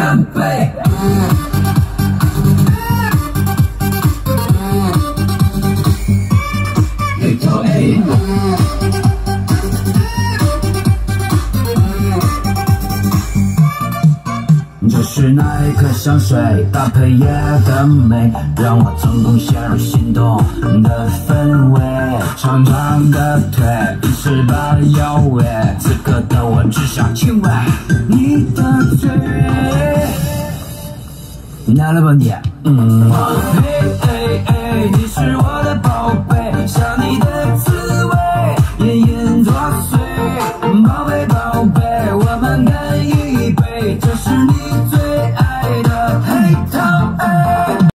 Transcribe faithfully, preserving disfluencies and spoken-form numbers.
干杯。黑头 A。这是哪一颗香水搭配夜的美，让我成功陷入心动的氛围。长长的腿，一十八的腰围，此刻的我只想亲吻你的嘴。你来了吧你？嗯，嘿嘿嘿，你是我的